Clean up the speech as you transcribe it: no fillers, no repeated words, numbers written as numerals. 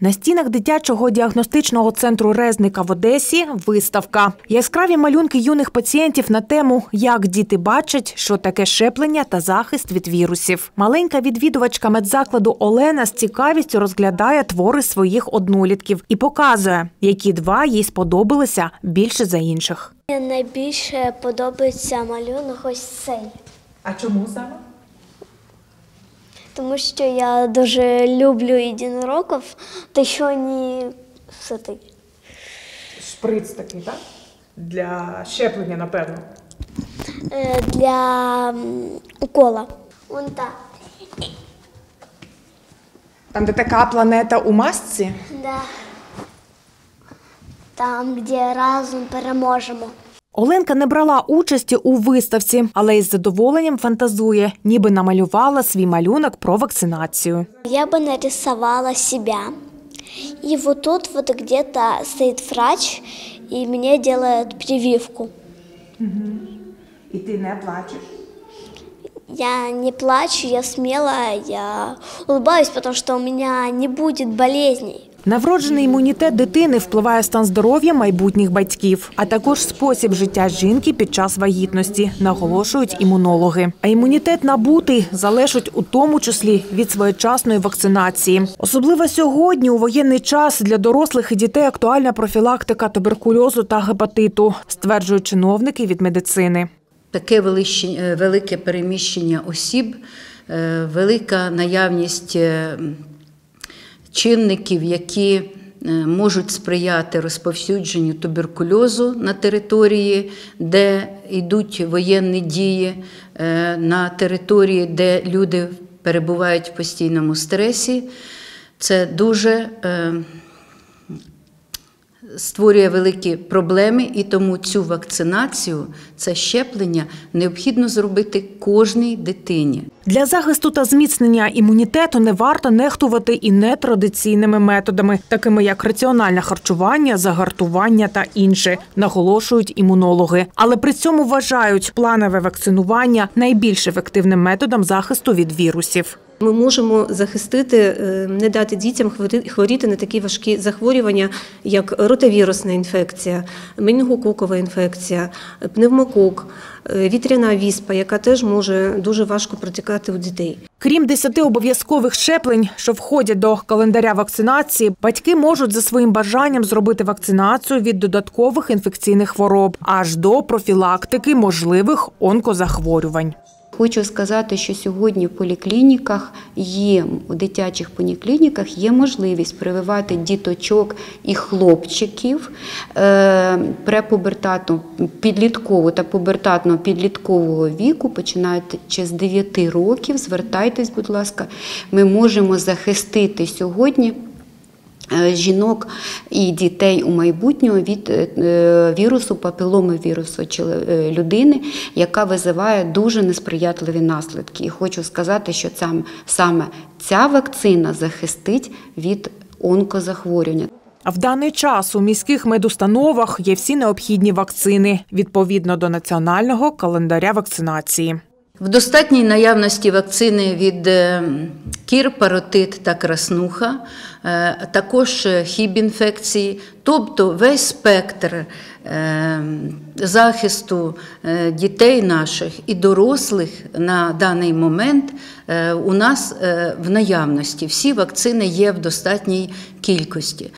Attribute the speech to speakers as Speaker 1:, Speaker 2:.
Speaker 1: На стінах дитячого діагностичного центру Резника в Одесі виставка. Яскраві малюнки юних пацієнтів на тему «Як діти бачать, що таке щеплення та захист від вірусів». Маленька відвідувачка медзакладу Олена з цікавістю розглядає твори своїх однолітків і показує, які два їй сподобалися більше за інших.
Speaker 2: Мені найбільше подобається малюнок ось цей.
Speaker 1: А чому саме?
Speaker 2: Тому що я дуже люблю єдинорогів, та що вони все-таки.
Speaker 1: Шприц такий, так? Для щеплення, напевно.
Speaker 2: Для укола. Вон так.
Speaker 1: Там, де така планета у масці?
Speaker 2: Да. Там, де разом переможемо.
Speaker 1: Оленка не брала участі у виставці, але із задоволенням фантазує, ніби намалювала свій малюнок про вакцинацію.
Speaker 2: Я бы нарисовала себя. И вот тут вот где-то стоит врач, и мне делают прививку.
Speaker 1: І ти не плачеш?
Speaker 2: Я не плачу, я смелая, я улыбаюсь, потому что у меня не будет болезней.
Speaker 1: На вроджений імунітет дитини впливає стан здоров'я майбутніх батьків, а також спосіб життя жінки під час вагітності, наголошують імунологи. А імунітет набутий залежить у тому числі від своєчасної вакцинації. Особливо сьогодні, у воєнний час, для дорослих і дітей актуальна профілактика туберкульозу та гепатиту, стверджують чиновники від медицини.
Speaker 3: Таке велике переміщення осіб, велика наявність чинників, які можуть сприяти розповсюдженню туберкульозу на території, де йдуть воєнні дії, на території, де люди перебувають в постійному стресі. Це дуже створює великі проблеми, і тому цю вакцинацію, це щеплення необхідно зробити кожній дитині.
Speaker 1: Для захисту та зміцнення імунітету не варто нехтувати і нетрадиційними методами, такими як раціональне харчування, загартування та інше, наголошують імунологи. Але при цьому вважають планове вакцинування найбільш ефективним методом захисту від вірусів.
Speaker 4: Ми можемо захистити, не дати дітям хворіти на такі важкі захворювання, як ротавірусна інфекція, менінгококова інфекція, пневмокок, вітряна віспа, яка теж може дуже важко протікати у дітей.
Speaker 1: Крім 10 обов'язкових щеплень, що входять до календаря вакцинації, батьки можуть за своїм бажанням зробити вакцинацію від додаткових інфекційних хвороб, аж до профілактики можливих онкозахворювань.
Speaker 3: Хочу сказати, що сьогодні в поліклініках у дитячих поліклініках є можливість прививати діточок і хлопчиків препубертатного, підліткового та пубертатно-підліткового віку, починаючи з 9 років. Звертайтесь, будь ласка, ми можемо захистити сьогодні жінок і дітей у майбутньому від вірусу, папіломавірусу людини, яка визиває дуже несприятливі наслідки. І хочу сказати, що саме ця вакцина захистить від онкозахворювання.
Speaker 1: А в даний час у міських медустановах є всі необхідні вакцини, відповідно до національного календаря вакцинації.
Speaker 3: В достатній наявності вакцини від кір, паротит та краснуха, також хіб-інфекції, тобто весь спектр захисту дітей наших і дорослих на даний момент у нас в наявності. Всі вакцини є в достатній кількості.